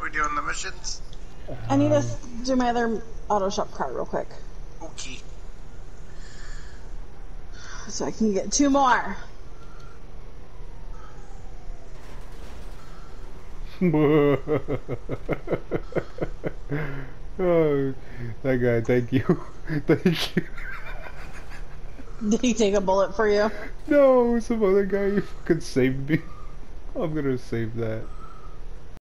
we doing the missions? I need to do my other auto shop card real quick. Okay. So I can get 2 more. Oh, that guy, thank you. Thank you. Did he take a bullet for you? No, some other guy fucking saved me. I'm gonna save that.